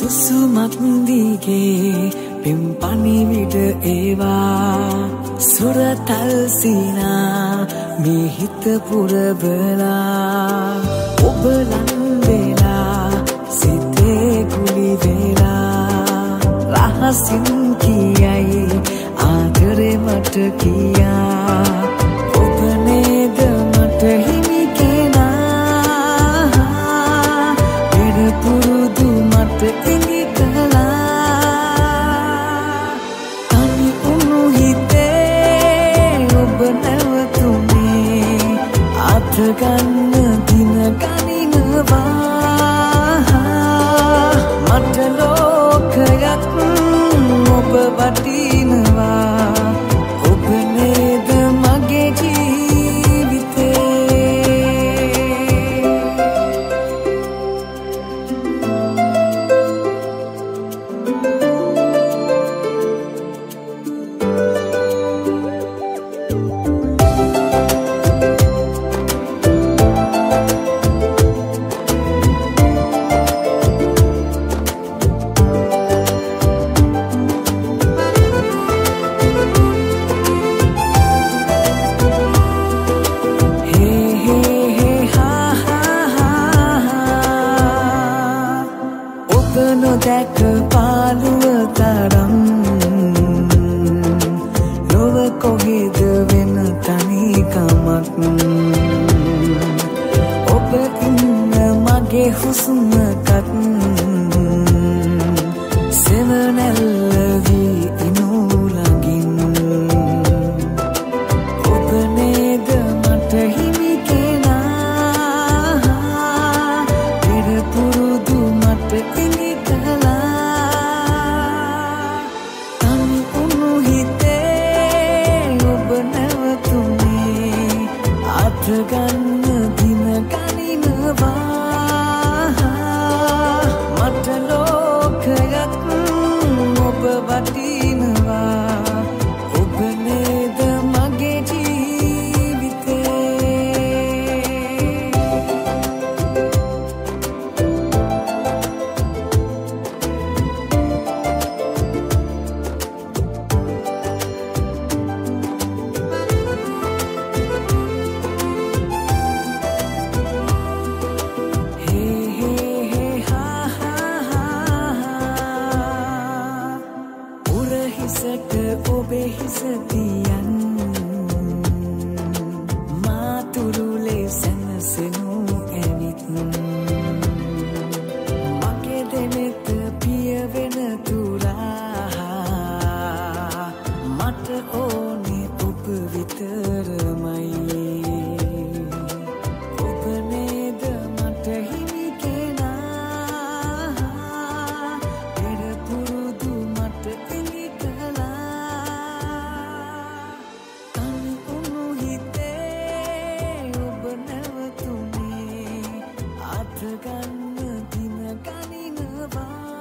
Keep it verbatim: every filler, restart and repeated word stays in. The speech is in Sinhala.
සුසුමක් දිගේ පෙම් පණිවිඩ ඒවා සුරතල් සීනා මේ හිත පුරබලා ඔබ ලං වෙලා සිතේ ගුලි වෙලා රහසින් කියයි ආදරේ මට කියා ඔබ නේද මට හිමි කෙනා පෙර පුරුදු මට ඉඟි කළා තනි උණු හිතේ ඔබ නැවතුනේ අත ගන්න දින ගනිනවා මට ලෝකයක් ඔබ වටිනවා ඔබ නේද මගේ ජීවිතේ නොදැක පාළුව තරම් ලොව කොහෙද වෙන තනිකමක් ඔබ ඉන්න මගේ හුස්මකත් සෙවනැල්ල වී ඉනු ළඟින් ඔබ නේද මට හිමි කෙනා පෙර පුරුදු මට ඉඟි ගන්න දින ගනිනවා මට ලෝකයක් ඔබ වටිනවා ඔබ නේද මගේ ජීවිතේ හිසට ඔබේ හිස තියන් මාතුරුලේ සැනසෙනු ඇවිත් මගේ දෙනෙත පියවෙන තුරා මට ඕනේ ඔබ විතරමයි ඔබ නේද මට හිමි කෙනා පෙර පුරුදු මට ඉඟි ගන්න දින ගනිනවා